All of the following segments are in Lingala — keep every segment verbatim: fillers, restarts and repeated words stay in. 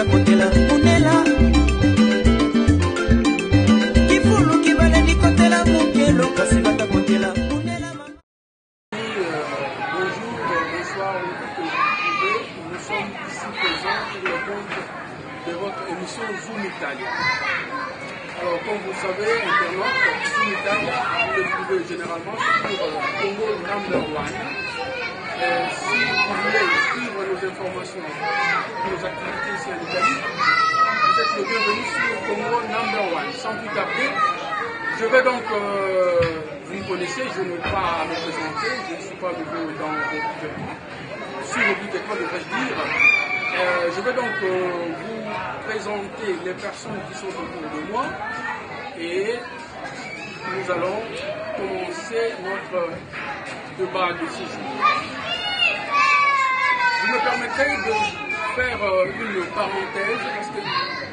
kotela munela kifulu kibale likotela mukelo kasi bata kotela munela. Bonjour, bonsoir, nous sommes ici présents pour le compte de votre émission Zoom Italia. Alors, comme vous savez, internaute, Zoom Italia, vous le trouvez généralement sur Congo Number One. Euh, si vous voulez suivre nos informations, nos activités ici en Italie, vous êtes le bienvenu sur Congo Number One. Sans plus tarder, je vais donc, euh, vous me connaissez, je n'ai pas à me présenter, je ne suis pas nouveau dans votre, sur l'oblique école, devrais-je dire. Euh, je vais donc euh, vous présenter les personnes qui sont autour de moi et nous allons commencer notre débat de ce jour. Vous me permettrez de faire euh, une parenthèse parce que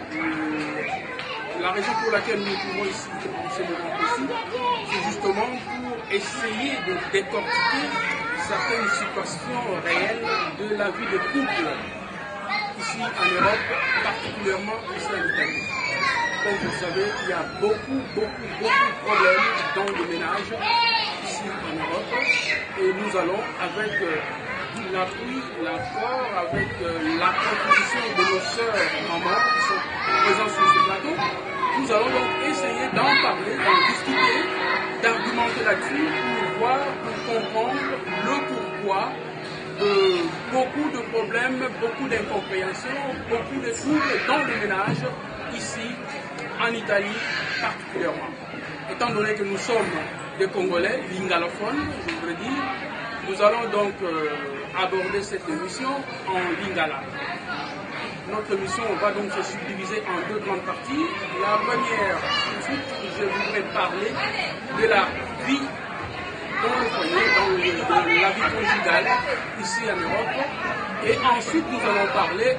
euh, la raison pour laquelle nous nous trouvons ici en ce moment précis, c'est justement pour essayer de décortiquer certaines situations réelles de la vie de couple ici en Europe, particulièrement ici en Italie. Comme vous le savez, il y a beaucoup, beaucoup, beaucoup de problèmes dans le ménage ici en Europe et nous allons avec euh, l'appui, l'accord, avec euh, la contribution de nos sœurs mamans qui sont présentes sur ce plateau, nous allons donc essayer d'en parler, d'en discuter, d'argumenter là-dessus pour voir, pour comprendre le pourquoi de beaucoup de problèmes, beaucoup d'incompréhensions, beaucoup de troubles dans le ménage ici en Italie particulièrement. Étant donné que nous sommes des Congolais, lingalophones, je voudrais dire, nous allons donc euh, aborder cette émission en lingala. Notre émission va donc se subdiviser en deux grandes parties. La première, tout de suite, je voudrais parler de la vie dans le foyer, dans, le, dans la vie conjugale ici en Europe. Et ensuite, nous allons parler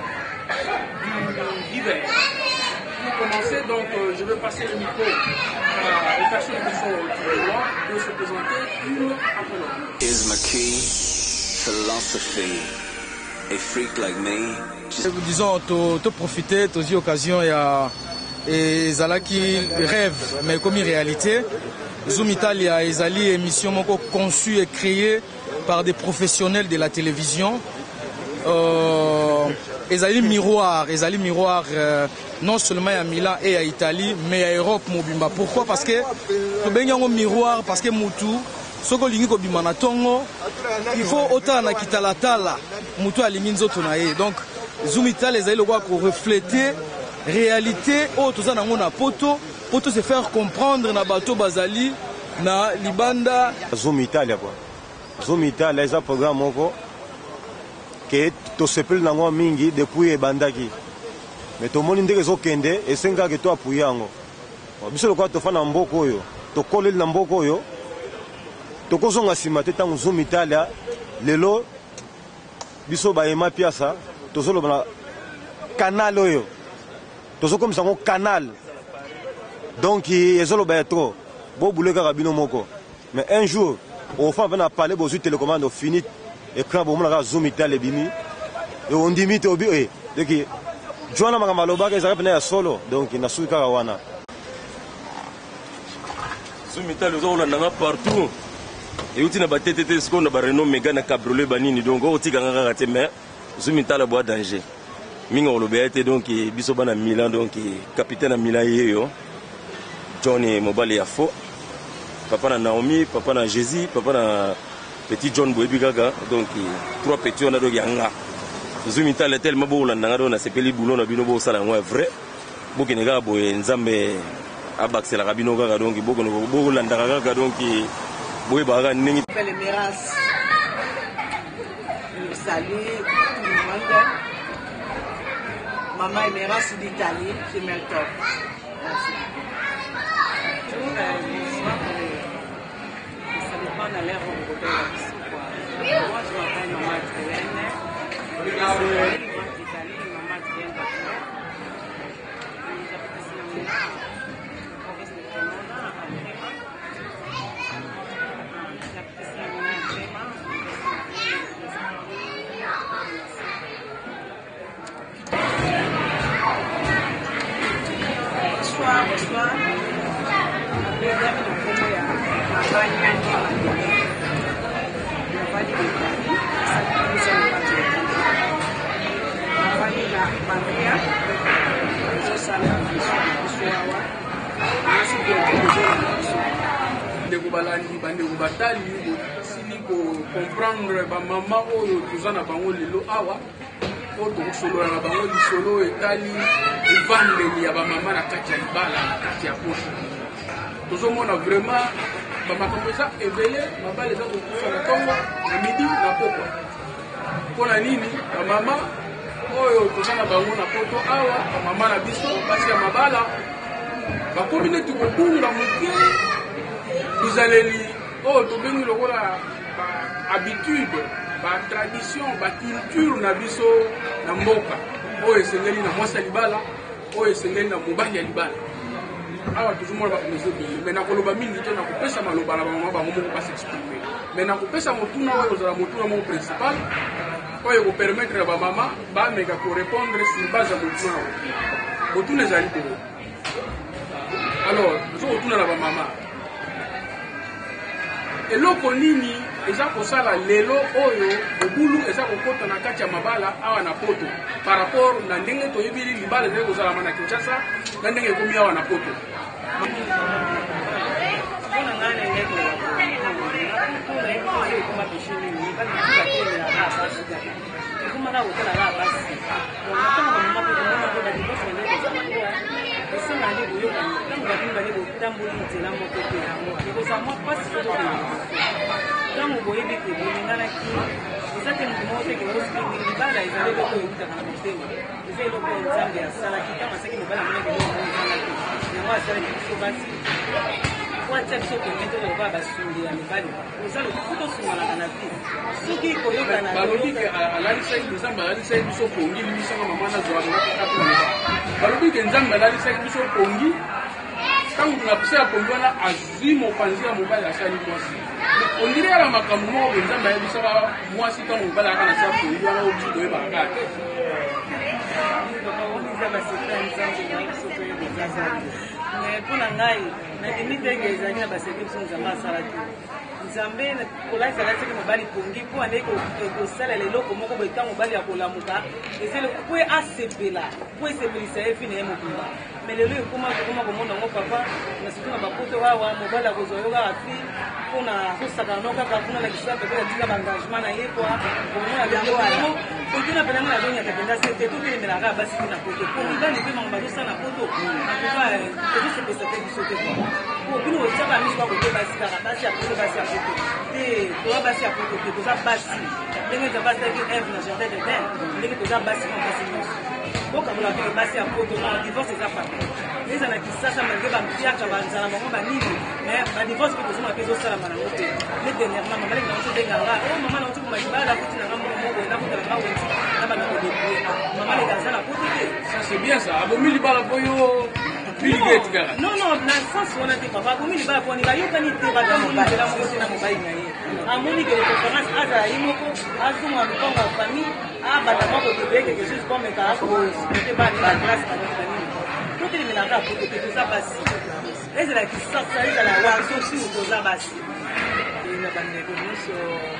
du d'hiver. Pour commencer, donc, euh, je vais passer le micro à aux personnes qui sont autour de moi de se présenter une après l'autre. Is my key philosophy a freak like me? Disons, tu profiter, tu as eu l'occasion et Zalaki rêve, mais comme réalité. Zoom Italia est une émission conçue et créée par des professionnels de la télévision. Euh, ils ont miroir, ils ont miroir euh, non seulement à Milan et à Italie, mais à Europe mobimba. Pourquoi? Parce que tu as un miroir, parce que Moutou, ce que tu as Tongo, il faut autant na kitala tala, Moutou a l'inginzo tonaye. Donc Zoom Italia ils ont refléter réalité. Oh, tout ça na ngona poto. Pour tout se faire comprendre na bateau bazali na libanda Zoom Italia quoi. Zoom Italia est un programme moko que to sepel nango mingi depuis ebandaki. Mais to moni ndeke zo kende et senga que to appuyer yango. Biso lokwa to fana mboko yo, to kolela na mboko yo. To kozonga sima te tango Zoom Italia lelo biso ba ema piasa to zolo bana canal oyo. To zo comme ça un canal. Donc, il y a trop. Mais un jour, on va parler de la télécommande fini. Écran pour moi, Zoom Italia bimi. Et on dit mito bi. Donc, Joana Magamaloba, ils arrivent à solo. Donc, il y a Zoom Italia. Zoom Italia, on a partout. Et on a battu ce qu'on a renommé Mégane Cabriolet Banini. Donc, on a raté, mais Zoom Italia boit danger. Mingo Olobete, donc, Bisobana Milan, donc, capitaine à Milan, Johnny Mobali Yafo, papa na Naomi, papa na Jésus, papa na petit John Boebi Gaga, donc trois petits on a donc yanga. Zoom Italia tellement beau là on a sepeli boulot na bino bo sala ngwa vrai. Boki nega bo nzambe abaxela rabino gaga donc boko no bo landa gaga donc boye baga ningi. Belle Miras. Salut tout le monde. Maman et Miras d'Italie, c'est Melton. Merci. Ça dépend de l'air au côté de la moi, je m'appelle Maman Tréhenne. Je suis d'Italie, Maman Tréhenne. banyandi navali betani asakiza mokati navali na bamia ezosala biso biso awa nasi koekokozona biso ndeko balandi bandeko batali bosili kocomprendre bamama oyo toza na bango lelo awa oyo tokosolola na bango lisolo etali evandeli ya bamama na kati ya libala na kati ya posho tozomona vraiment bamakambo eza ebele mabala eza kokufa na ntongo na midi na pokwa mpona nini bamama oyo toza na bango na poto awa bamama na biso basi ya mabala bakomi neti kobunga moke bizaleli oyo tobengi lokola bahabitude batradition baculture na biso na mboka oyo esengeli na mwasi ya libala oyo esengeli na mobali ya libala awa tozomona bakomeza ebele me nakoloba mingi te nakopesa maloba na bamama bango moko basexprime me nakopesa motuna oyo ozala motuna moko principal oyo ekopermettre bamama bameka korépondre sur base ya motuna na motuna ezali boye alors tozo kotuna na bamama eloko nini eza kosala lelo oyo bobulu eza kokota na kati ya mabala awa na poto par rapport na ndenge toyebili libala ezali kozalama na Kinshasa na ndenge ekomi awa na poto ntango boyebi ke bolinganaki eza te motu moko teke ospingi libala ezali eloko eutaka na motema eza eloko nzambe asalaki ntango asaki mobala moneke eoezalaki yango asalaki biso basi po atia biso pemete oyo koya basuli ya mibali oza lokufu tosunganaka na vi soki koyokana balobi ke alalisaki nzambe alalisaki biso pongi limisanga mama nazwaka balobi ke nzambe alalisaki biso pongi ntango tunapesa ya pongi wana azwi mopanzi ya mobali asali mwasi ondire yala makambo moko nzambe ayebisaka mwasi ntango mobali aka na sa pongi wana obi toyebaka kaka mpona ngai nandimi ndenge ezali na baseke biso nzambe asalaki nzambe kolakisa alasaki mobali pongi mpo ande ekosalela eloko moko boye ntango mobali ya kolamuka ezeloko po asepela po esepelisa ye fina ye mobimba me lelo ekoma kokoma komona yango papa na surtout na bapoto awa mobali akozwa yo kaka fi mpona kosakana no kaka kuna na biso pepe atika baengagement na ye kwa komona yango okina pena nga nazonyaka mpenza sete totelemelaka basi te na poto po mibali mpe bango bazosala na poto akoka ekosepesa te biso te kwa po bino otiaka miso bakote basi kaka basi ya poto basi ya poto te toza basi ya poto te toza basi ndenge eza basi taki eve na jardin de den ndenge toza basi na basi nyonso bokabola mpe basi ya poto na divorce eza pape eza na kisasa malgré bampiaka banzala bango banini mais badivorce mpe tozomona mpe ezosalama nango te ne dernièrement mama leki nango tobenganga o mama nango tikoma libala kuti nanga moko moko nakutala nga wenzi na bana kodebue mama leki aza na poto te ça c'est bien ça abomi libala po yo biligeti kaka non non na sens wana te papa abomi libala poni bayokani te batamboli nzela moko te na mobali na ye amoni ke conférence azala ye moko azonga lupango ya famille abata moko tobeye quelque chose comme ka akote bani bagrâce banini banini totelemelaka poto te toza basi ezala kisasa ezala wazo suru toza basi na bandeko nyonso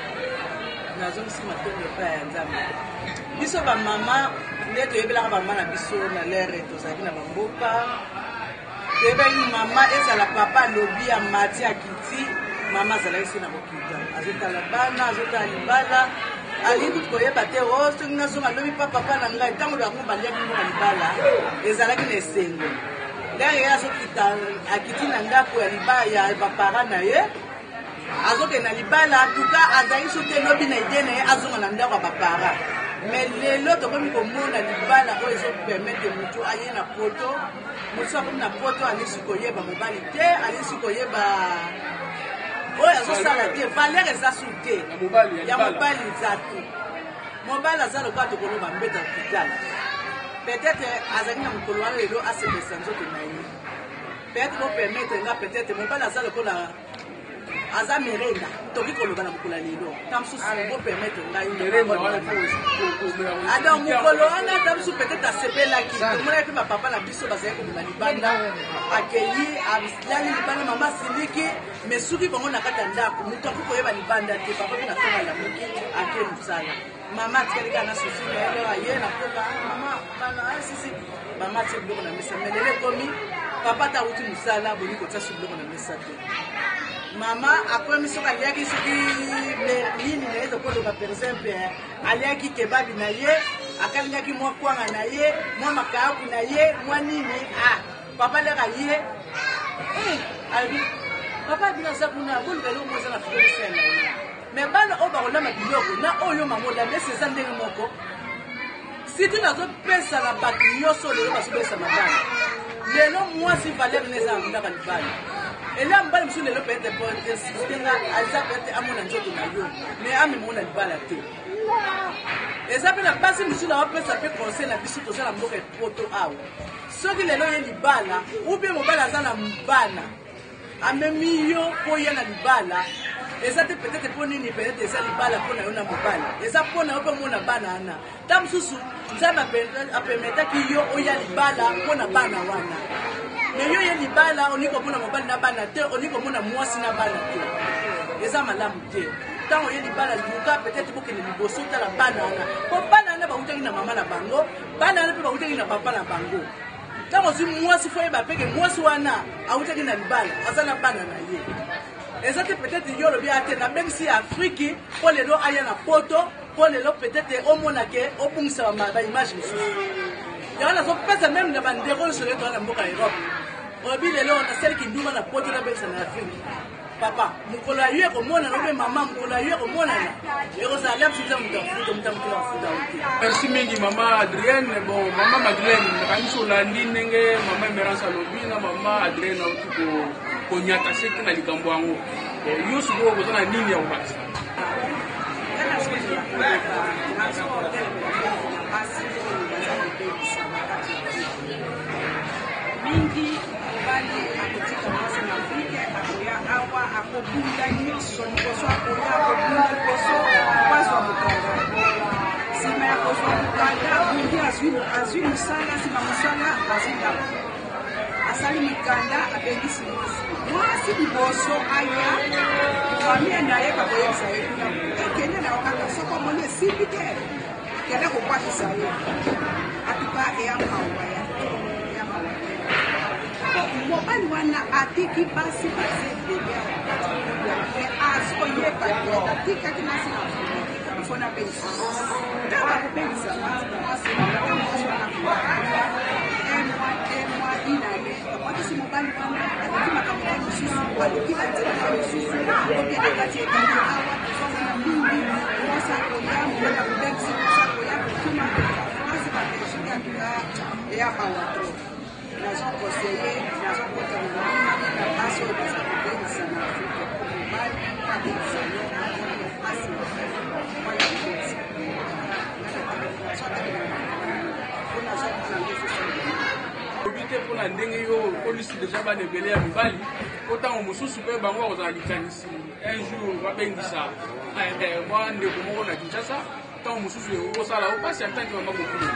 nazongisima tongo epai ya nzambe biso bamama nde toyebelaka bamama na biso na lere tozalaki na bamboka toyebeli mama ezala papa alobi ya mati ya kiti mama azalaki se na bokita azotala bana azotala libala alingi koyeba te o soki nazonga alobi pa papa na ngai ntango loyango baliaki ngo na libala ezalaki na esengo ndenge ye azokita akiti na ndako ya libala ya bapara na ye azokende na libala tuka azalaki soki elobi na ide na ye azonga na ndako ya bapara mais lelo tokomi komona libala oyo ezopermettre motu aye na poto motu akomi na poto alisi koyeba mobali te alisi koyeba oyo azosala te valeur eza su te ya mobali eza te mobali aza lokola tokoloba mbeta hôpital peut-être azalaki na mokolo wana lelo asepesa nzoto na ye peut-être kopermettre nga peut-être mobali aza lokola aza merenda toki koloba na mokolo lelo ta mosusu bopermettre ngai alors mokolo wana ta mosusu peut-être asepelaki tomonaki mpe bapapa na biso bazali kobima libanda akei alali libanda mama asiliki mais soki bango na kati ya ndako moto akoki koyeba libanda te papa mpe nasonga lamuki ake mosala mama atikali kaka na susi naelo aye na koka mama bana asisi mama atie biloko na mesa mais lelo ekomi papa ta awuti mosala boni kotia so biloko na mesa te mama akomi soki aliaki soki nini na ye tokoloba par exemple aliaki kebabi na ye akalingaki mwa kwanga na ye mwa makayaku na ye mwa nini ah papa leka ye ali papa abina aza kuna boluka eloko moza na fikosela na ye mais bana oyo bakolamba biloko na oyo mamolamba esi eza ndenge moko siti nazopesa na bato nyonso lelo bazobelisa mabala lelo mwasi valere neza amundaka libala ela mobali mosusu lelo peut-être estenga aza peut-être amona nzoto na yo mais amemona libala te eza mpe na basi mosusu aopesa mpe conseil na biso tozala mboka epoto awa soki lelo ye libala ubie mobali aza na mbana amemi yo mpo ye na libala eza te peut-être mpo nini peut-être eza libala mpo na yo na mobali eza mpo na yo mpe mona bana wana ta mosusu nzambe apermetaki yo oya libala mpo na bana wana mais yo ye libala olingi komona mobali na bana te olingi komona mwasi na bana te eza malamu te ntango ye libala luka peut-être bokende liboso otala bana wana mpo bana wana bautaki na mama na bango bana wana mpe bautaki na papa na bango ntango ozwi mwasi fo yeba peke mwasi wana autaki na libala aza na bana na ye eza te peut-être yo olobi ate nabengisi afriki mpo lelo aya na poto mpo lelo peut-être omonake obungisa baimage mosusu yango nazopesa meme na bandeko nyonso lelo toza na mboka ya europe olobi lelo nasaliki nduma na poto nabengisa na afriki papa mokolo ya yo ekomonana obe mama mokolo ya yo ekomonana ekozala liamsisa moto afuta moto mokolo afuta ote. Merci mingi mama Adrienne. Bon mama Madeleine nakanisi olandi ndenge mama Emerance alobi na mama Adrienne auti konyata seki na likambo yango yo sikoyo koza na nini ya kobakisa mingi mobali akotika mwasi na afrike akoya awa akobunda nyonso liboso akoya akobunda liboso kwazwa mokanda nsima ya kozwa mokanda bundi azwi mosala nsima mosala azwi ndako asali mikanda abengisi mwasi mwasi liboso aya famille na ye bakoyebisa ye kuna ekende na okaka soko omoni esimbi te kende kokwatisa ye atuka eyamawa ya mobali wana atiki basi bazebele me azoyeba te atikaki mwasi na ifo nabengisa ntango bakobengisa mwasi wana emwa emwa inane akwatisi mobali wana aleki makambo ya mosusu aleki banzela ya mosusu okende kati ekende awa tozomona mingi mwasi akoya mobali akobengisa mwasi akoya kotuma france babelgique atuka eyamawa to nazo conseiller nazo kota na mingi na basi oyo baza kobengisa na afrika mobali abengisa yo basi mwana kobengisa obite mpona ndenge yo polisi deja bana ebele ya mibali otango mosusu mpe bango bakozala likanisi un jour babengisa mwa ndeko moko na kinshasa ntango mosusu okosala opasi ya ntanke mama kokulu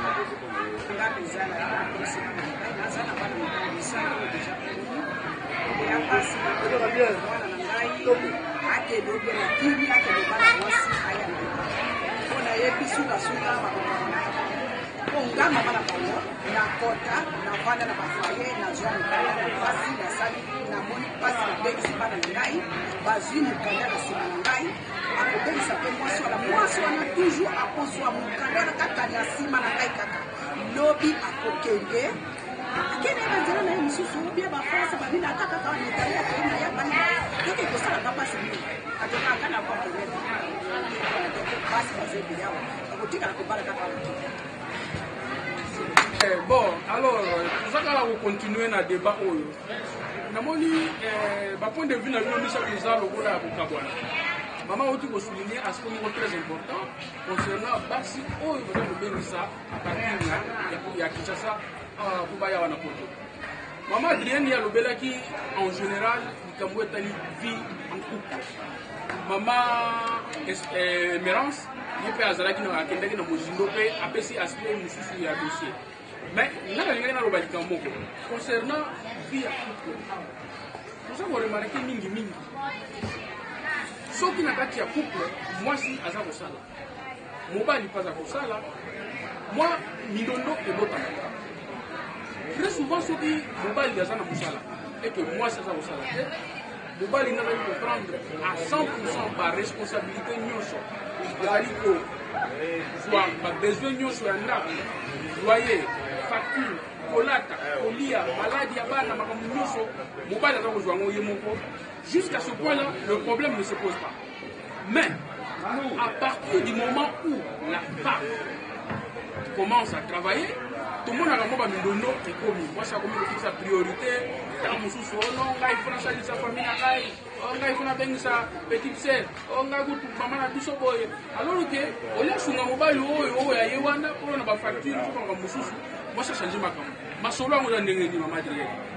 ongama bana bango na kota na vanda na bafoye na zwa mokanda na pasi na sali na moni pasi na bengisi bana na ngai bazwi mokanda na nsima na ngai akobengisa mpe mwasi wana mwasi wana toujours akozwa mokanda wana kaka na nsima na ngai kaka lobi akokende akende na nzela na ye mosusu obie bafrance babina kaka kaka mitali akei na ya bani toki ekosalaka mpasi nini atokaka na kwakelele pasi bazebele awa akotikala kobala kaka motuka. Eh, bon, alors, nous allons continuer dans le débat. Nous avons dit, bah, point de vue, nous avons dit que nous allons voir la Kabwana. Maman, vous souligner à ce moment très important concernant Bassi, où vous avez bien ça à partir de Kinshasa pour Bayawana Poto. Maman Adrienne y a le qui en général il vie en couple. Maman Mérance il peut azala qui n'a qu'un na mojindo pe apesi aspect mususu ya dossier. Mais là il y a le balikambo concernant vie en couple. Vous avez remarqué mingi mingi. Ce qui n'a pas de couple, moi si aza kosala. Mobali pas à kosala. Moi mindondo et botana. Très souvent, ceux qui mobile des gens et que moi, c'est ça au salaire. Mobile n'a pas prendre à cent pour cent par responsabilité. C'est-à-dire que soit par besoin de loyer, facture, colata, colia, maladie, abana, mobile n'a pas besoin de jusqu'à ce point-là, le problème ne se pose pas. Mais à partir du moment où la femme commence à travailler, tout le monde a un mindono et commis. Moi, ça a sa priorité. Dans mon sous non, il faut changer sa famille, il faut faire sa petite sœur, il faut faire maman à biso boy. Alors que, au lieu de faire un mobile, il y a une pour une facture, il faut faire un sous. Moi, ça change ma cam. Ma solo, on a un dégré, ma madre.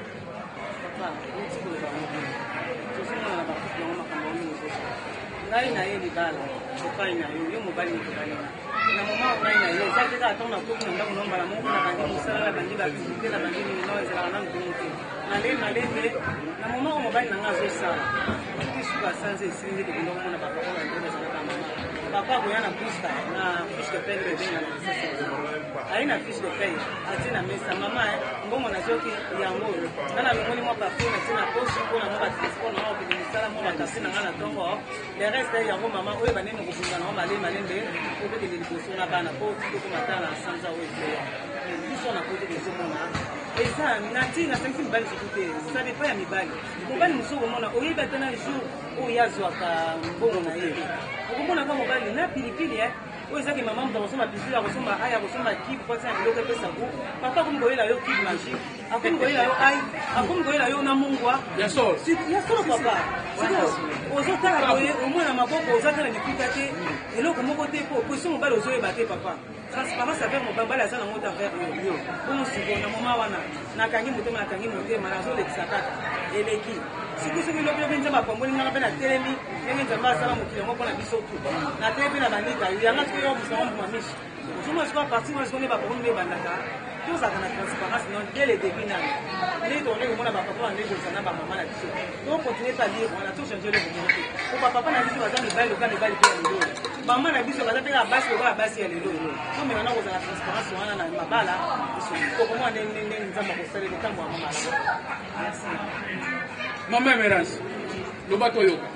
Ngai na ye libala, sokai na yo, yo mobali ni kobali. Na mama ngai na yo, zaki ka tona ko na ndako nomba na mungu na bandi musala bandi ba bisike na bandi ni no ezala na nkunuke. Na le na le le, na mama o mobali na ngazo sala. Kisu ka sanze sinzi ke ndo mona papa ko ndo na sana mama. Papa ko yana pusta na fiche de paie bebe na sisi. Aina fiche de paie, atina mesa mama eh, ngomo na zoki yango. Nana ngoni mo papa na tina poste ko na mama tsiko na ko ni sala mo bakasi na ngana tongo. Le reste yango mama oyo banene ko kunga na mama le malende ko be ke liboso na bana ko ko ko matala sanza oyo kwa. Biso na ko te ke mona. Eza na tinga sensi mbali zikute. Ça dépend ya mibali. Mobali muso ko mona oyo batana jour oyo yazwa ka mbongo na ye. Okomona kama mobali na pilipili eh. Oyo zaki mama mtu akosoma pisila akosoma aya akosoma kibu kwa sababu ndio pesa ku. Papa kumgoela yo kibu magique. Akumgoela yo ai, akumgoela yo na mungwa. Ya so. Ya so papa. Ozotala boye omwana maboko ozatala mikuta te. Eloko moko te po position mobali ozoyeba te papa. Transparence avec mon bambala azana ngota vers yo. Bomo siko na mama wana na kangi mutema na kangi mutema na zo le tsakata. Eleki. Siku siku lo byo benza mapamboli ngana pena telemi, ngenge nzamba sala mukile ngoko na biso tu. Na tepe na bandika, yanga tuyo busama mamishi. Tuma siko parti moi siko ne ba pombe bandaka. Tout ça na transparence non dès le début na. Les données au monde ba papa ndé ko sana ba mama na biso. Donc continuer à lire, on a tout changé le monde. Ko papa na biso bazana ba le kana ba le lelo. Mama na biso bazana teka basi ko ba basi ya lelo. Comme on a ko za transparence wana na mabala. Ko ko mo ne ne nzamba ko sale le kamwa mama. Merci. Maman Mérance, le bateau yoka.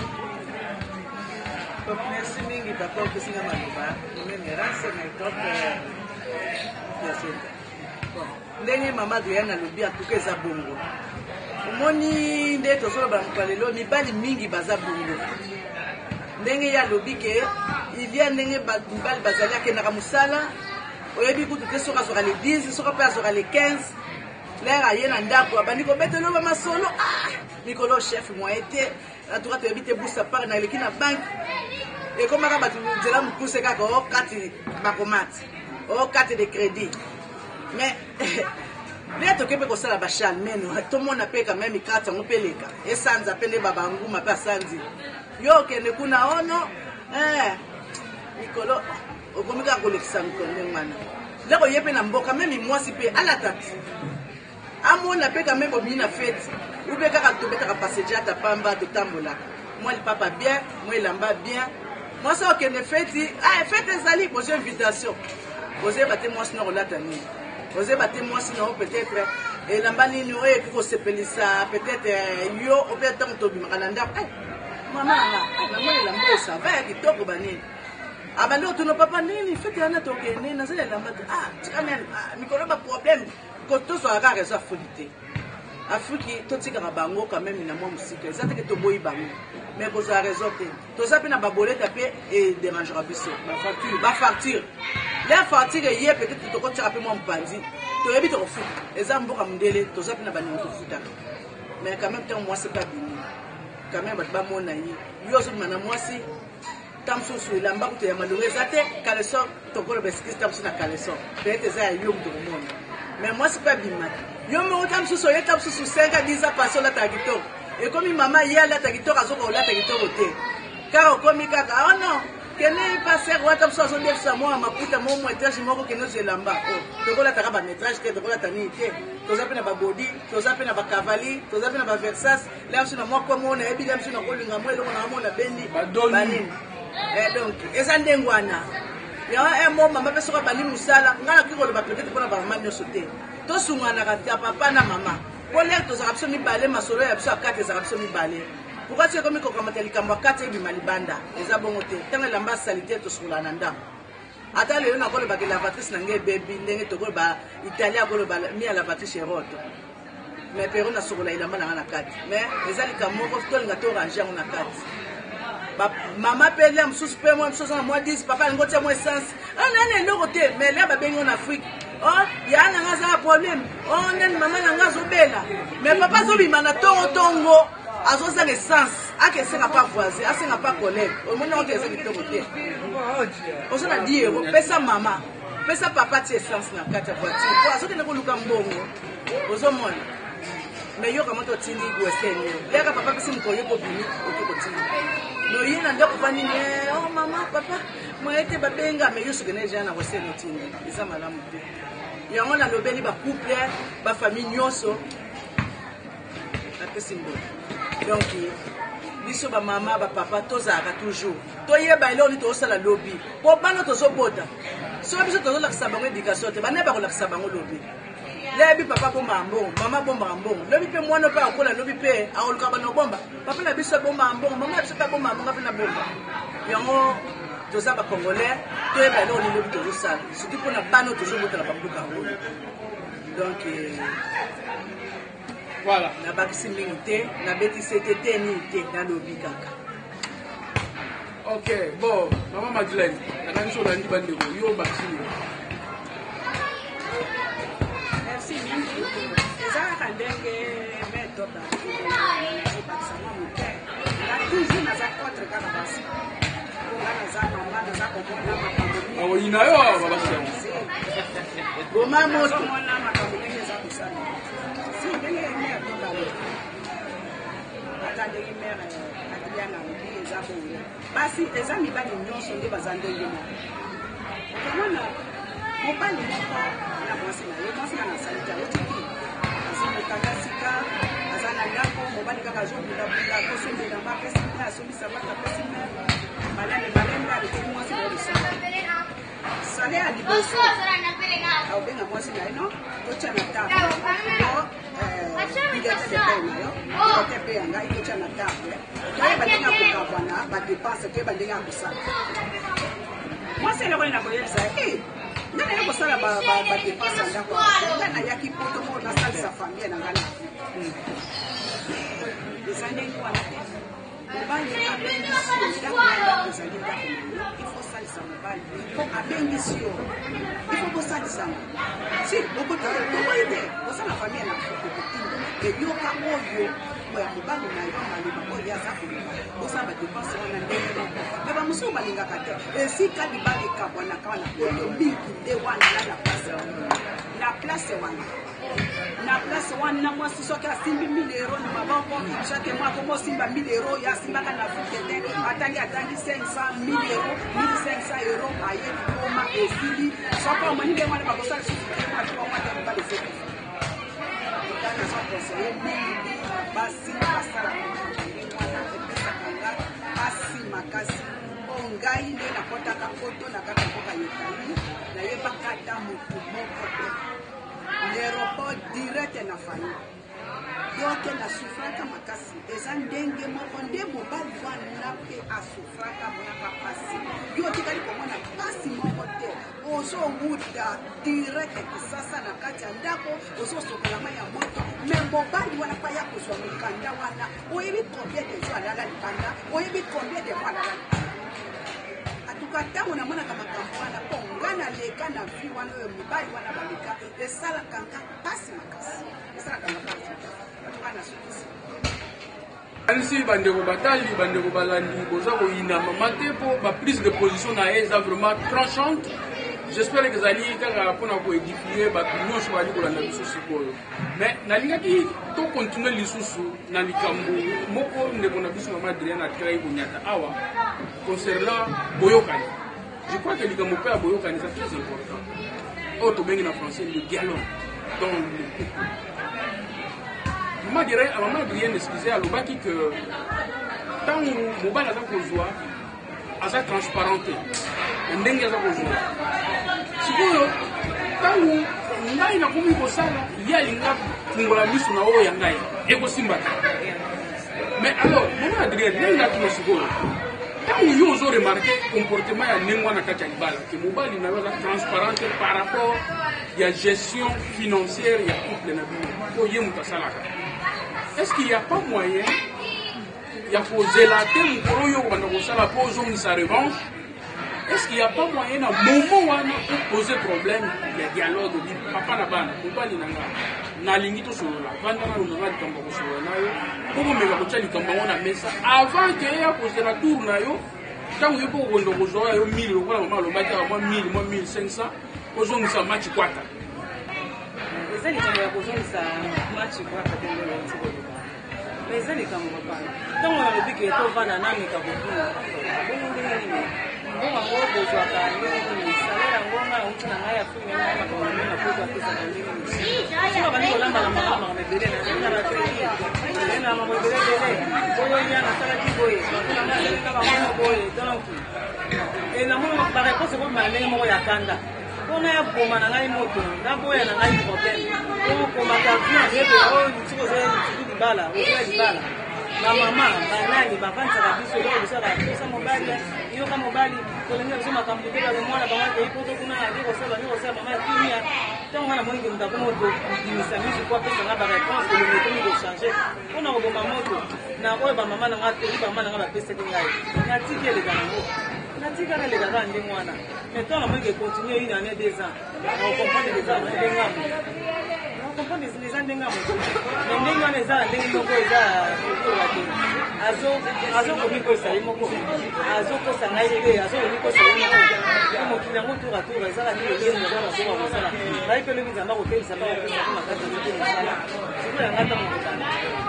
Merci mingi papa kusinga maluba. Maman Mérance mais top ndenge mama Diana lobi atuka eza bongo. Omoni nde tosolo ba mkwalelo mibali mingi baza bongo. Ndenge ya lobi ke il y a ndenge mibali bazali akendaka musala oyebi kutu te soka soka les dix soka pe soka les quinze. L'air a yena ndako abandi ko betelo ba masolo ah mikolo chef moi été en tout cas tu habite boussa par na leki na banque et comme aka batu zela mukuse ka ko kati ba komate o kati de crédit mais les to kepe ko sala ba chal meno to mona pe quand même kati ngo peleka e sanza pende baba nguma pa sanzi yo kende kuna ono eh mikolo o komika ko lekisa mikolo ngana leko yepe na mboka même moi si pe ala tati amona pe quand même au mina fête ou bien quand tu beta passer déjà ta pamba de tambola moi le papa bien moi il lamba bien moi ça que ne fête ah fête ezali pour invitation poser baté moi sinon la tani poser baté moi sinon peut-être et lamba nini oye ko sepelisa peut-être yo au peut tant to bi makanda eh maman na moi il lamba ça va kitoko banini abando tu no papa nini fête yana to ke nini na zela lamba ah tu quand même mikolo ba problème. Quand tout soit à raison folie, Afrique tout ce qui a bango quand même il a moins musique. Ça c'est que tout boy bango. Mais vous avez raison. Tout ça peut na babolé taper et dérangera biso. Ma facture, ma facture. La facture hier peut-être tout quand tu rappelles moi bandi. Tu habites au foot. Les ambo comme délai. Tout ça peut na bani au foot. Mais quand même moi c'est pas bien. Quand même ba mon naï. Yo so mana moi si. Tamso sur la mbaku ya malheureux. Ça te caleçon. Ton corps besquis tamso na caleçon. Peut-être ça y a yom tout le monde. Mais moi, c'est pas bien. yo moko ta mosusu oyeta mosusu cinq à dix ans passé olataka kitoko ekomi mama ye alata kitoko azoka olata kitoko te kaka okomi kaka oh non kene paser wata mosusu azondefisa mwa maputa mo moetage moko kene ozelamba tokolataka bametrage te tokolata nini te toza mpe na babodi toza mpe na bacavali toza mpe na baversas la mosusu na mwa komo nayebi la mosusu na kolinga mwa eloko na mwa na bendi banini donc eza ndenge wana yango mo mama mpe soka bali mosala ngai nakoki koloba peut-être mpona bamama nyonso te tosunganaka te papa na mama mpo lere tozalaka biso mibale masolo ya biso ya kati ezalaka biso mibale pourkui ti ekomi kokamata likambo ya kati ebima libanda eza bongo te ntango elamba asali te tosukola na ndambo ata lelo nakolobaka lavatrice na ngai ebebi ndenge tokoloba italien akoloba mi ya lavatrice eroto mais pero nasukola elamba na ngai na kati mais eza likambo moko tolinga torange yango na kati mama mpe lia mosusu mpe mwa mosusu na mwa dix papa alingo tia mwa essence nani eloko te mais lia babengi ngo na afrique oh ya nanga aza na problème oh nani mama nanga azobela mais papa azobima na tongo tongo azozanga essence akesenga pa voisin asenga pa collègue omoni yango te eza kitoko te ozo na dix euro pesa mama pesa papa ti essence na kati ya voiture po azokende koluka mbongo ozomona mais yoka moto otindi western liaka papa pesi mokoye kobimi oki kotindi noye na ndako vani ne oh mama papa moye te babenga mais yo sokene eja na western otindi eza malamu te yango nalobeli bacouple bafamille nyonso apesi mbongo donc biso bamama bapapa tozalaka toujours toyeba eloko nini tozosala lobi po bana tozobota soki biso tozolakisa bango éducation te bana bakolakisa bango lobi lebi papa bombaka mbongo mama bombaka mbongo lobi mpe mwana mpe akola lobi mpe akoluka bana obomba papa na biso bombaka mbongo mama na biso mpe bombaka mbongo mpe na bomba yango toza bacongolais toyeba eloko nini lobi tozosala surtout mpona bana tozobotela babuka oyo donc voilà nabakisi mingi te nabetisi te te nini te nalobi kaka ok bon mama Madeleine nakanisi olandi bandeko yo bakili merci mingi eza kaka ndenge metoda ebakisanga moke nga toujours naza contre kaka basi nga naza mama naza komona makambo awoyina yo babasi goma moto omona makambo ndenge eza kosala si ndenge mere tobale ata ndenge mere atiliana obi eza boye basi eza mibali nyonso nde baza ndenge moko okomona mobali moko na mwasi na ye mwasi kaka asali te awotiki azomekanga sika aza na ndako mobali kaka azobundabunda kosembela mba apesi me asobisa bata apesi me maleme maleme alekeli mwasi na ye lisala sale ya liboso aobenga mwasi na ye no totya na table bidete depei na yo bidete mpe ya ngai totya na table toyeba ndenge ya kokabwana badepense toyeba ndenge ya kosala mwasi eloko nini nakoyebisa ye nga naye kosala badepense ya ndako nga nayaki poto moko nasalisa famille na nga na eza ndenge wana te mobali abengisi yo ndako na ndako ezali ndako na yo ifo salisa mobali po abengisi yo ifo kosalisanga si okotokoyi te kosala famille na okotinda eyoka oyo ya mobali na yo maloba oyo aza koloba osala badepense wana ndenge moko me bamosusu balingaka te esika libala ekabwanaka wana oyo mingi nde wana na na place wana na place wana na place wana mwasi soki asimbi mille euro na maboko chaque mois komo osimba mille euro oyo asimbaka na afrike te atangi atangi cinq cent mille euro mille cinq cent euro ayebi koma esili soko omoni ndenge wana bakosala susuaomata mobali ezeki otanga so conseiller mingi basi basala wana epesaka nga basi makasi ngai nde nakotaka poto na kaka mboka yetali nayebaka ata motu moko te l'aéroport direct na fani yoke nasufraka makasi eza ndenge moko nde mobali wana mpe asufraka monaka pasi yo tikali komona pasi moko te ozowuta direct kisasa na kati ya ndako ozosokola mai ya moto me mobali wana mpa ya kozwa mikanda wana oyebi combien de jo alala libanda oyebi combien de mo alala libanda atuka ntango namonaka makambo wana mpo nga naleka na vi wana oyo mibali wana baleka esalaka nga pasi makasi esalaka nga pasi makasi atuka na sukisi alisi bandeko batali bandeko balandi boza koyinama mate mpo baprise de position na ye eza vraiment tranchante j'espère que zali kaka pona ko édifier ba nyonso bali ko landa biso sikoyo mais nalingaki to continuer lisusu na likambo moko ndeko na biso mama Adrien na trai bunyata awa concernant boyokani. Je crois que likambo pe boyokani c'est très important. Oh to bengi na français le dialogue donc mama dirait à maman Adrien excusez à lobaki que tant mobile aza kozwa aza transparenté ndenge aza kozwa sikoyo tangu ngai nakomi kosala ye alinga fungola miso na oyo ya ngai ekosimbata mais alors mama Adrien ndenge natuna sikoyo tangu yo ozo remarke comportement ya ndenge wana kati ya libala ke mobali na yo aza transparente par rapport ya gestion financière ya couple na bino oyo ye moto asalaka. Est-ce qu'il n'y a pas moyen il y a posé la tête pour eux quand on s'est la pose on sa revanche? Est-ce qu'il n'y a pas moyen à moment où on poser problème les dialogues de papa na bana papa ni nanga na lingi to solola bana na nanga likambo ko solola nayo como mega ko tshali likambo na mesa avant que ya poser la tour na yo tant yo ko ngondo ko zoya yo mille ko na mama lo bata mo mille mo mille cinq cents ko zongi sa match kwata eza likambo ya kozongisa match kwata tendelo ntiko mais eza likambo papa ntango nalobi ke tovanda nameka kokuna bongo ndenge nini mbongo ngo bozwaka ndenge nini salaire yango nga auti na ngai afumi ngai makambo ndenge nakozo apesaka ndenge nini soka bandi kolambalambaka makambo ebele na ndenge na makambo ebelebele oyo nya nasalaki boye bakuna ngai azali kaka moko boye donc e namoni bareponse kobima ndenge moko ya kanda mpona ya boma na ngai moto naboya na ngai problème okomaka vina yebe oyo litiko oza litiki libala ozoya libala bamama banani bavanisaka biso eloko bosala kosa mobali yoka mobali kolenge biso makambo te balo mwana bamwana toyipoto kuna andi kosala bandi kosala mama ya kimia ntango wana moningi moto akoma odimisa misu po apesanga baréponse elongo ekomi kochange mpona koboma moto na oyo bamama nanga toyi bamama nanga bapesaki ngai natiki eleka nango natikaka elekaka ndenge wana mais ntango namoningi econtinue une année deux ans nakokomprendre eza ndenge amo comprendre les gens ndenge moto mais ndenge wana eza na ndenge moko eza kotola te azokomi kosa ye moko azokosa ngai te azokomi kosa ye moko mokili yango tour à tour ezaka ndenge elengi eza basoka kosala ngai mpe lobi nzamba kopelisa mba kopesa makasi azokeli mosala sikoyo yanga ntango kosala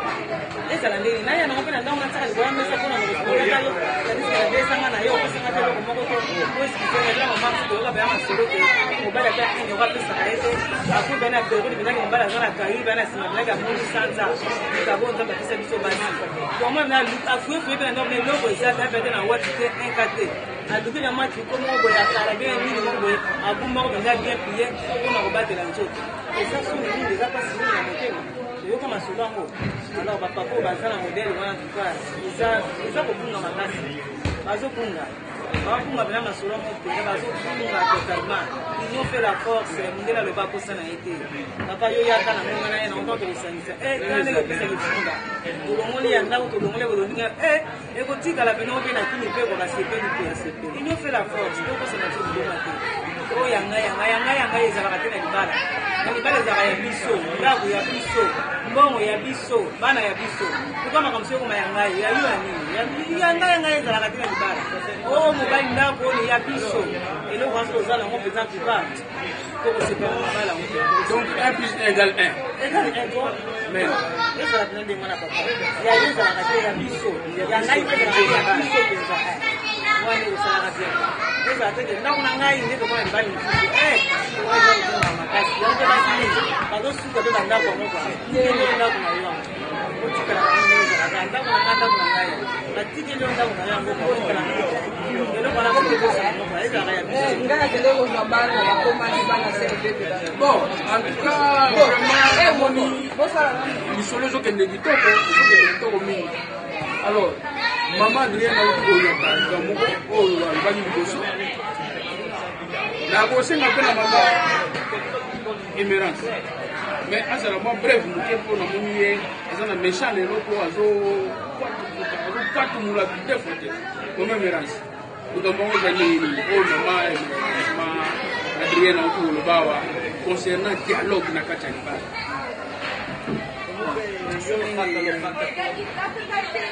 ezala ndenge naye yango mpe na ntango nataka likoya mesa mpona nakokolaka yo yadisika desanga na yo opesanga te eloko moko to oesikisanga eza mama toyoka baya masolo te mobali ata kini okapesaka ye te aku bana periode benaki mobali aza na kayi bana nsima benaki amoni sanza likabo nzambe apesa biso basi koma na afuefue mpe na ndako na eloko eza te apete na wati te inka te aduki na mati ko moko boye asala bien nini moko boye abumbako mpenza bien plie mpona kobatela nzoto eza soni nini eza mpasi nini na motema toyoka masolo yango alors bapapa oyo baza na modele wana tuka eza kopunga makasi bazopunga bapunga mpena masolo yango mpenza bazopunga totalement union fait la force mondele aloba kosa na ye te papa yo yaka na monga na ye na onto tokosangisa e ndenge opesa lifunga tolongoli ya ndako tolongoli bolondinga e ekotikala pena ope na kini mpe kokasepeli mpe ya sepeli union fait la force tokosana te biloma te oyo yanga yanga yanga yanga ezalaka te na libala na libala ezalaka ya biso ndako ya biso mbongo ya biso bana ya biso toka makambo so ekoma yangai ya yo ya nini yanga yanga ezalaka te na libala oyo mobali ndako oyo ya biso eloko wanso ozala yango mpenza tuka tokosepela mobala yango donc un plus un égale un égale un to mais ezalaka tena ndenge wana papa ya yo ezalaka te ya biso yangai ezalaka ya biso mpenza wana osalaka te ezala teke ndako na ngai nde tokona libali mosusu e oeza kotonga makasi yango mpe bakini bazosuka mpe bandako yango kwa ndenge ndako na yo yango otikala na ndenge ezalaka ndako na nga ndako na ngai batikeli yo ndako na yo yango otikala na eloko wana kokebosala yango kwa ezalaka ya biso ngai nakende kozwa bana bakomani bana bon en tout cas vraiment omoni lisolo ezokende kitoko ezokende kitoko mingi alors mama Adrien nauti koyoka likambo oyo alobaki liboso nakosenga mpe na mama Emerance mais azala mwa breve moke mpo namoni ye aza na méchant lelo mpo azopatumula bitefo te mama Emerance likambo yango ezali nini oyo mama Adrien nauti koloba awa concernant dialogue na kati ya libala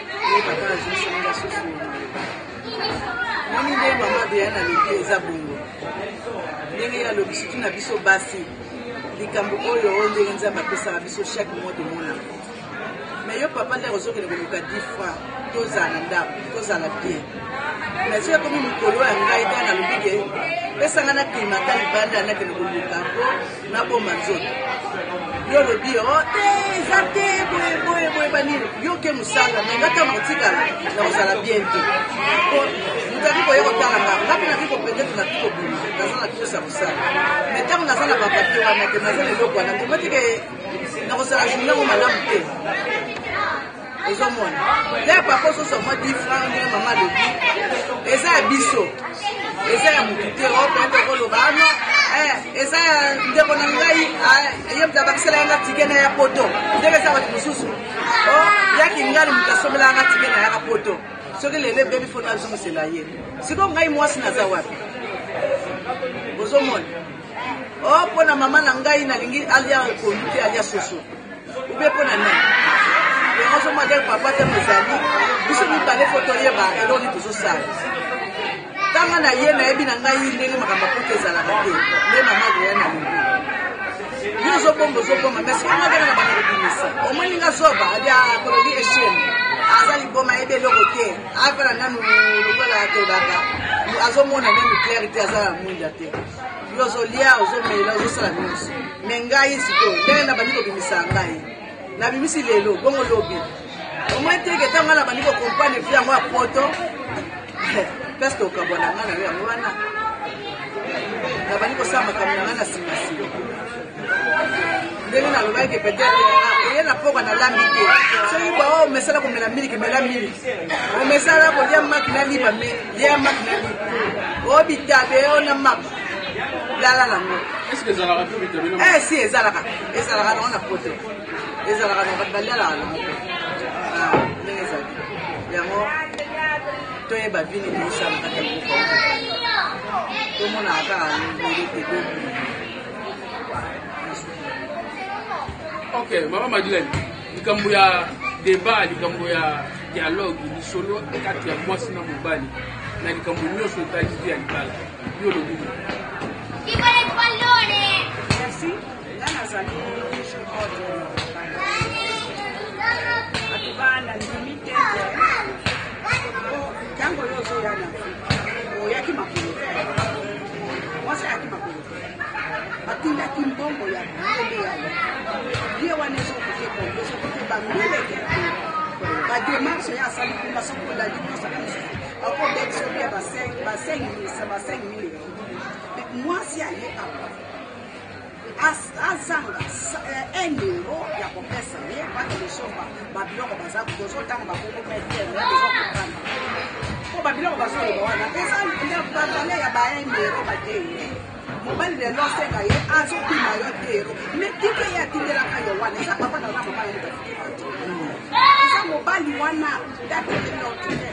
moni nde mama Adrien alobi eza bongo ndenge ya lobi surtout na biso basi likambo oyo oyo ndenge nzambe apesaka biso chaque mois de mona mais yo papa ndenge ozokende koluka dix francs tozala na ndako tozala bien mais soki akomi mikolo ya ngai kaka nalobi ke pesanga na klimata libanda nakende koluka po nabomba nzoto yo lobi o te eza te boye boye banini yo ke mosala me nga ntango kotikala na kozala bien te moto aki koya kotala nga nga mpe naki kopendete naki kobima naza na kiosa mosala me ntango naza na bapapie wana te naza na eloko wana komati ke na kozala journango malamu te ozomona nde papa soso mwa dix francs ndenge mama lobi eza ya biso eza ya motu te opende koloba ano eza ya ndeko na ngai ye moto abakisela yanga tike na ya poto ndenge eza bato mosusu yaki ngani moto asomela yanga tike na yaka poto soki lelo ebebi fo nazongisela ye siko ngai mwasi naza wapi ozomona o mpo na mama na ngai nalingi alia kondu te alia soso ube mpo na nani ozomona ndenge papa te mozali biso mibale fo toyeba eloko nini tozosala tanga na ye nayebi na ngai ndenge makambo akoki ezalaka te nde mama koya na lobi yo ozobomba ozobomba mais soki nga ndenge na bana kobimisa omoni nga zoba adia kolobi eshene aza liboma ayebe eloko te afela nanu lokola atobaka azomona nanu claire te aza ya mwinda te yo ozolia ozomela ozosala nyonso me ngai sikoyo ndenge na bandi kobimisa ngai nabimisi lelo bongo lobi omoi teke ntango na bandi kokomprane vi yango ya poto presque okabwana nga na yo yango wana nabandi kosala makambo na nga na simasima ndenge nalobaki petere eye na poko na lambi te soki bao omesala komela miliki mela miliki omesala kolia maki na liba me lia maki na liba obitabe ona mapa lala nango si ezalaka ezalaka nango na poto ezalaka nango bato balialaka nango ndenge ezali yango toyeba vini tosala kaka eloko tomonaka kaka lelete dobu. Ok, Mama Madeleine, likambo ya débat, likambo ya dialogue, lisolo kati ya mwasi na mobali na likambo nyonso etali ya libala. Yo lo bibi. Merci. Là nazali atubana limite jango yozo yana oyaki makolo mwasi ayaki makolo atindaki mbongo ya mbongo ya ye wana ezokoke kongo ezokoke bameleke bademarshe ya asali kuna sokola linosaka mosusu akobebi soki ya basengimisa basengimile mwasi aye apa azanga un euro ya kopesa ye bakelesomba babiloko baza tozotanga bakokometere ezokokana po babiloko bazoloba wana eza babale ya ba un euro bateye mobali lelo asenga ye azopima yo te ero me tike ye atindelaka yo wana eza papa na mama ya eza mobali wana datetelote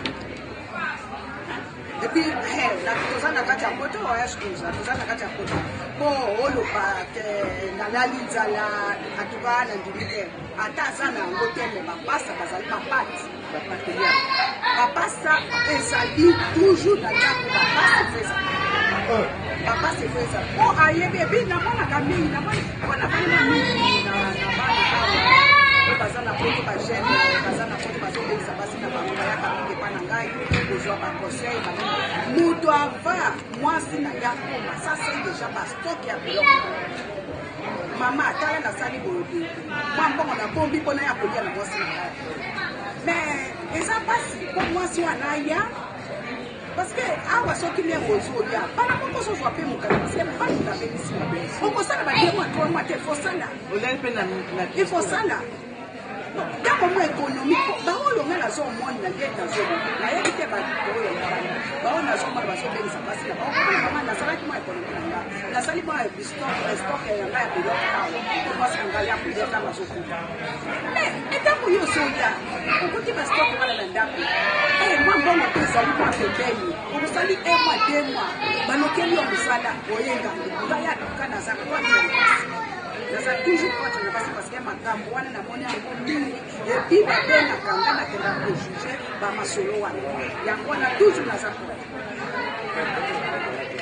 et puis toza na kati ya poto excuse toza na kati ya poto po oloba nalali nzala atuka na ndimi te ata aza na yango te me bapasa bazali bapati bapateria bapasa ezali toujours na ndako bapasa efeza bapasa efeza po ayebi ebi namonaka mingi namonaka mingi na bana baza na poto bagene baza na poto bazobelisa basi na bango bayaka mingi epa na ngai kozwa baconseil moto ava mwasi na ya koma ça c'est déjà bastock ya biloko mama atala nasali boyobe mwa mbongo na bombi mpona ya kolia na mwasi na ngai mais eza pasi po mwasi wana ya parce que awa soki ndenge ozolia bana moko ozozwa mpe mokali parce que bani nabelisi mabe okosala bademo atwa mwa te fosala ifosala ntango mo économique baoyo nga nazomoni na ndenge nazolobi nayebi te baoyo bao nazomona bazobengisa mpasi na baoaa nazalaki mwa économie na nga nazali mwa stock ya nga ya biloko awa mwasi na ngai ya kolia ntango azokufa mais ntango yo ozolia okuti bastock wana na ndako mwa mbongo mpe ezali mwa pembeni okosali un mois deux mois banokeli yo mosala oyenga ngai atuka naza kwatasi naza toujours kwata na basi parce que makambo wana namoni yango mingi epi babengaka nga nakenda kojuge bamasolo wana yango wana toujours naza kwata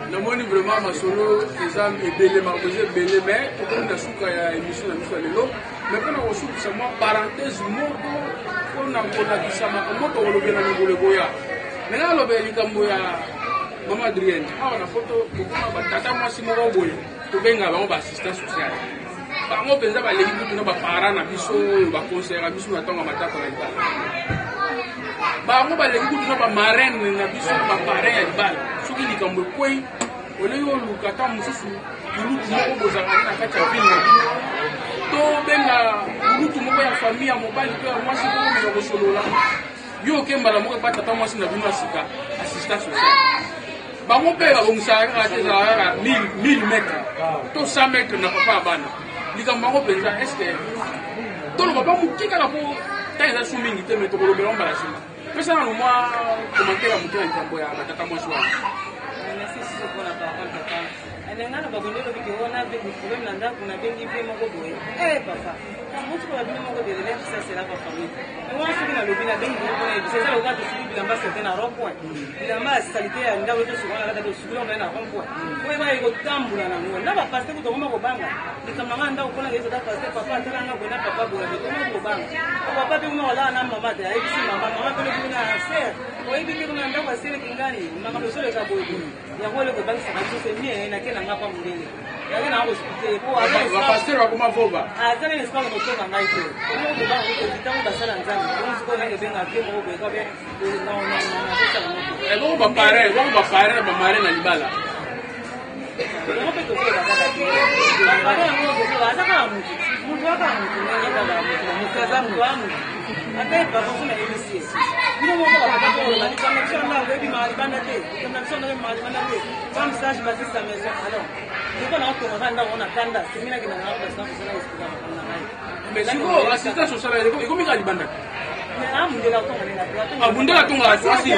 namoni vraiment masolo eza ebele makambo eza ebele mais tokomi na suka ya émission na biso ya lelo mais mpona kosukisa mwa parenthèse moko mpona kolakisa makambo tokolobela mikolo ekoya ndenge alobela likambo ya mama Adrienne awa na foto kokoma batata mwasi moko boye tobenga bango baassistant social bango mpenza baleki kutu na baparent na biso oyo baconseillera biso na ntongo ya matako ya libala bango baleki kutu na bamarraine na biso na baparent ya libala soki likambo ekwei oleki oluka ta mosusu kulutu moko bozalaka na kati ya ville na bino tobenga kulutu moko ya famille ya mobali to ya mwasi tokomeka kosolola yo okembala moko epa tata mwasi na bino asika assistant social bango mpe babongisaka kaka te ezalaka kaka mille mètres to cent mètres na papa ya bana likambo bango mpenza estce toloba ba moke kaka mpo ntango eza su mingi te me tokolobela mbala nsima pesa nano mwa commentaire ya moke na likambo ya batata mwasi wana nengana bakondi lobi wana avec le problème na ndako na bengi pe moko boye eh papa mutu ko babino moko de relève ça c'est la famille mais moi soki na lobi na bengi moko na c'est ça le cas de celui bilamba c'était na rond point bilamba salité ya ndako to souvent na kata souvent na rond point ko ba iko tambula na ngo na ba pasteur ko tokoma ko banga nikamanga ndako kona ngezo da pasteur papa atala ngo na papa boye ko ko banga papa pe mo la na mama de ai si mama mama pe ko na affaire ko ibi ko na ndako asile kingani mama ko sole ka boye ya ko le ko banga sa ko se mie na kena ngapa mundele yake na hospitali po aba bapasteur bakoma voba azana espa ko toka ngai te ko mo ba ko kitango basala nzambe ko siko na ngebenga ke mo ko ka be no no no na sala mo e bo ba pare bo ba pare ba mare na libala mo pe to ke ba ka ke ba ba mo ko ba za ka mu mu ba ka mu ko ne ka ba mu ka za mu wa mu ate ba ko na emisi Nous avons la connexion là, on veut du mal, la connexion là, mal, comme ça, je bâtis sa maison. Alors, c'est pas notre rendre, on attend, c'est bien que nous avons ça, mais si vous assistez sur ça, il faut que vous mais ah, mon Dieu, la tombe, ah, mon Dieu, la tombe, la tombe,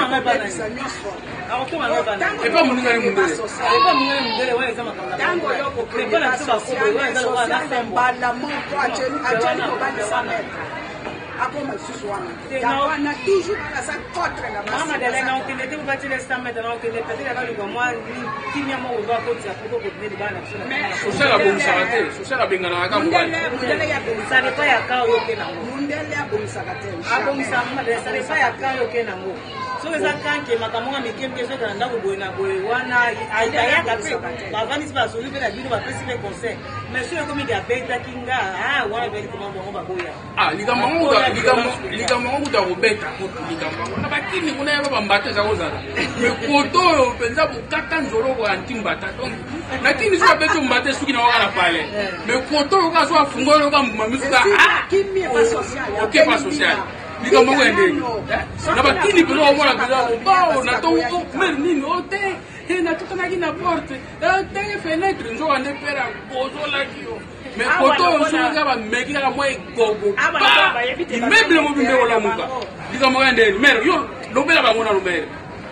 et pas mon Dieu, mon Dieu, et pas mon Dieu, ouais, ça m'a tango loko c'est pas la sociale sociale mbala moko acheli acheli ko bani samet akoma susu wana wana toujours asa contre la mama de la on kende ko batile samet na on kende peut-être ka luko moi kimia mo uzo ko tsa ko ko ne bana social abongisaka te social abengana ka mobali mundele ya ça n'est pas ya ka yo ke nango mundele ya bongisaka te abongisa mama de ça n'est pas ya ka yo ke nango so eza kanke makambo ya mikemike so kana ndako boye na boye wana ayaka pe bavandisi basoli mpe na bino bapesi mpe conseil mais so ekomi diabetaki nga ah wana beli koma bango baboya ah likambo yango kuta kobeta kutu likambo yango na bakini kuna yaba bambata eza kozala mais koto oyo mpenza bokata nzoloko ya ntimbata donc nakini so abeti ombata soki na waka na pale mais koto oyo ka so afunga oyo ka mbuma misuka oke pa social likambo yango endeni na bakini mpenza omona mpenza bao na to mer nini o te natukanaki na porte tenge fenêtre nzoka nde pera bozolaki yo mais koto oyo soki eza bameki kaka mwa egogo ba immeuble mobimbe olamuka likambo yango endeni mer yo lobela bango na lomere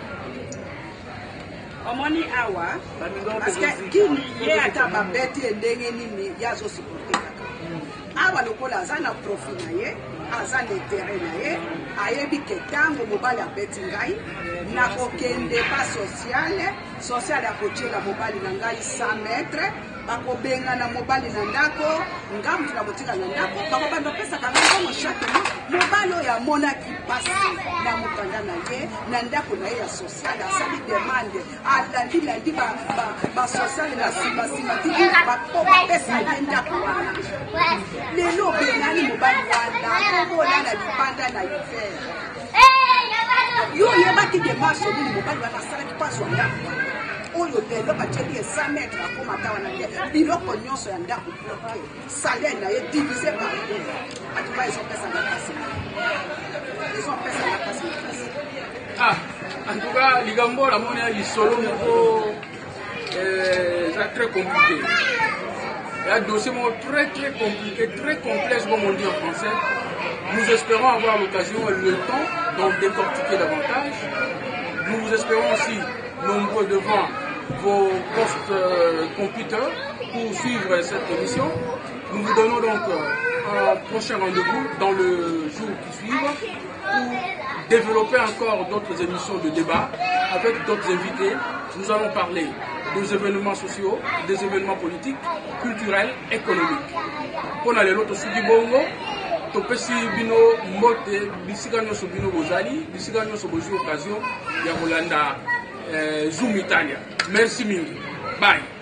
omoni awa parce que kini ye ata babeti endenge nini yazosiporte kaka awa lokola aza na profit na ye aza na intérêt na ye ayebi ke ntango mobali abeti ngai nakokende pa sociale sociale akotiela mobali na ngai cent mètres bakobengana mobali na ndako ngambu na botika na ndako bakobanda pesaka ngai ntango chaque mois mobali oyo amonaki pasi na mokanda na ye na ndako na ye ya sociale asali demande alandilandi basociale na nsima tiki bapesa ye ndako wana lelo obengani mobali wana okola na libanda na hiver yo oyebaki demarche nini mobali wana asalaki pasi wa ndako wana oyo lelo batieli ye cent mètres akoma ata wana te biloko nyonso ya ndako bloke salaire na ye divise par deux atuka ezopesanga mpasi ezopesanga mpasi makasi ah en tout cas likambo namoni ya lisolo moko eza très compliqué un dossier très très compliqué, très complexe comme on dit en français. Nous espérons avoir l'occasion et le temps d'en décortiquer davantage. Nous espérons aussi nombreux devant vos postes euh, computers pour suivre cette émission. Nous vous donnons donc euh, un prochain rendez-vous dans le jour qui suit pour développer encore d'autres émissions de débat avec d'autres invités. Nous allons parler des événements sociaux, des événements politiques, culturels, économiques. Pour aller l'autre sugi bongo, topesi bino mbote, bisika nyoso bino bozali, bisika nyoso bozi occasion ya Rolanda Zoom Italia. Merci mingi. Bye.